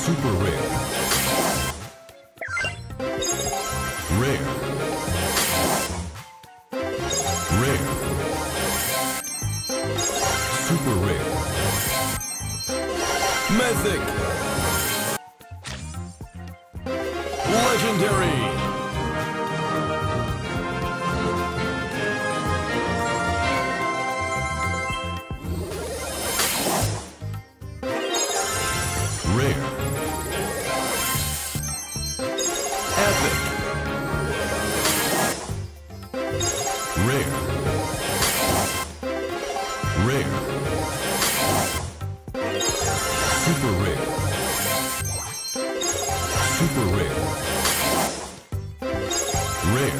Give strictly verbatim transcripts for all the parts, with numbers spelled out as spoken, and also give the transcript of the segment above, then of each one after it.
Super rare. Rare. Rare. Super rare. Mythic. Legendary. Rare. Epic. Rare. Rare. Super rare. Super rare. Rare.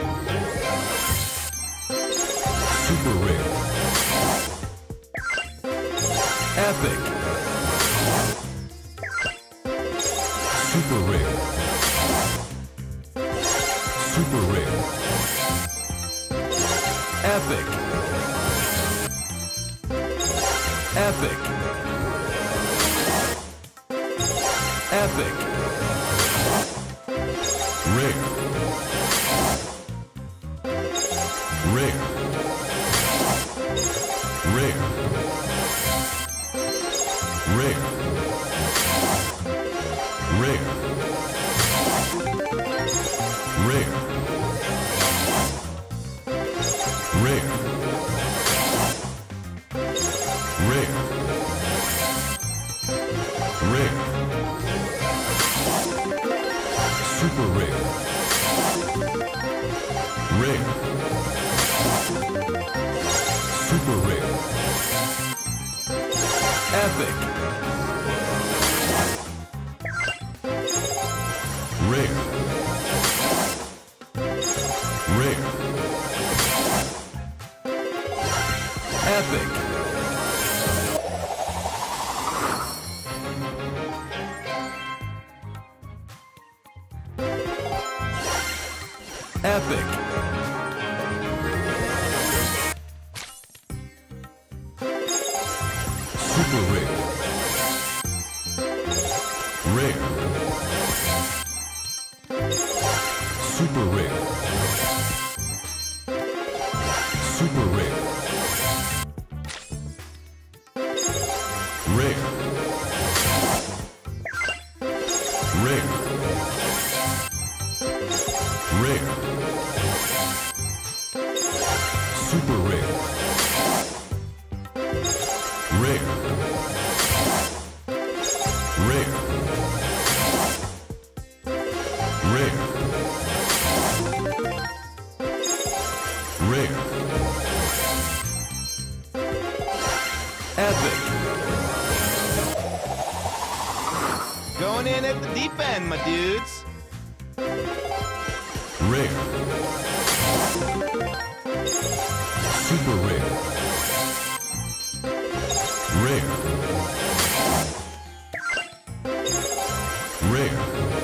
Super rare. Epic. Super rare. Super rare. Epic. Epic. Epic. Rare. Rare. Rare. Rare. Rare. Rare. Rare. Rare. Rare. Super rare. Rare. Super rare. Epic. Rare. Rare. Epic. Epic. Super rare. Rare. Super rare. Super rare. Rare. Rare. Rare. Super rare. Rare. Rare. Rare. Rare. Epic. Going in at the deep end, my dudes. Rare. Super rare. Rare. Rare.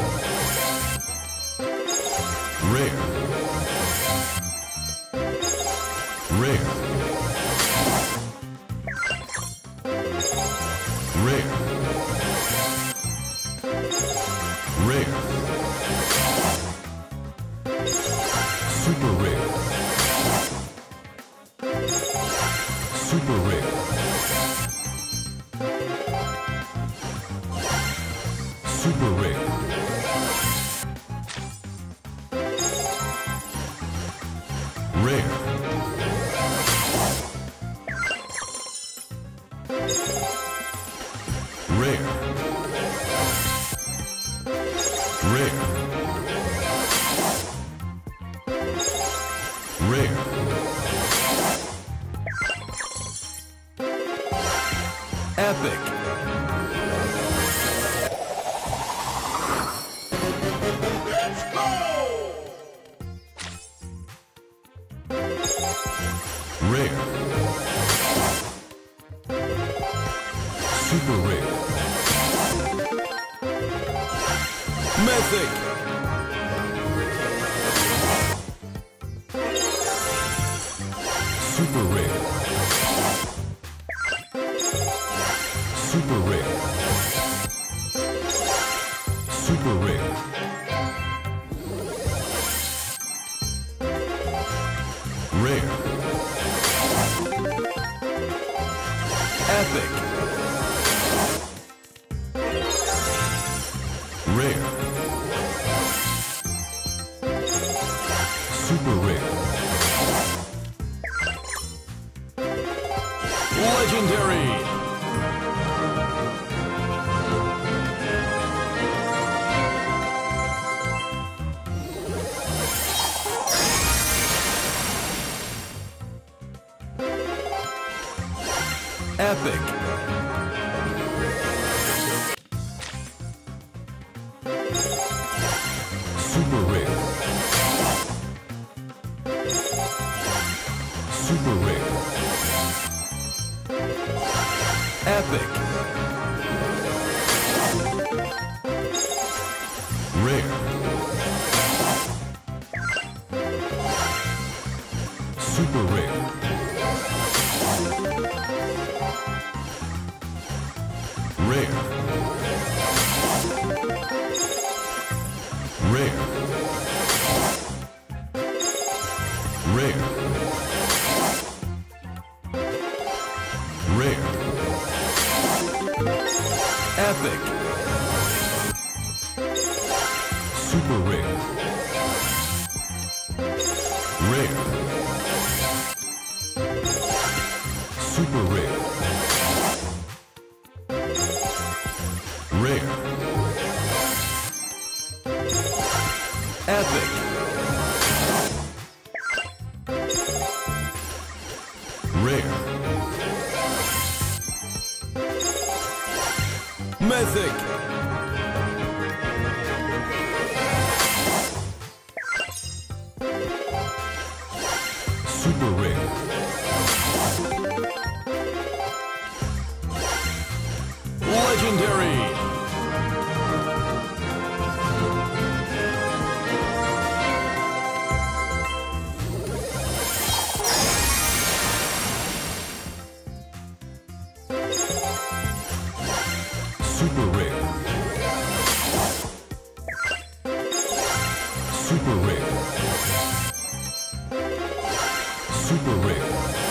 Rare. Rare. Rare. Rare. Super rare. Super rare. Super rare. Rare. Rare. Rare. Rare. Epic. Let's go! Rare. Super rare. Mythic. Super rare. Super rare. Super rare. Rare. Epic. Rare. Super rare. Legendary. Epic. Super rare. Super rare. Epic. Rare. Super rare. Rare. Rare. Rare. Rare. Epic. Super rare. Rare. Super rare. Rare. Epic. Rare. Mythic. Super rare. Legendary. Super rare. Super rare. Super rare.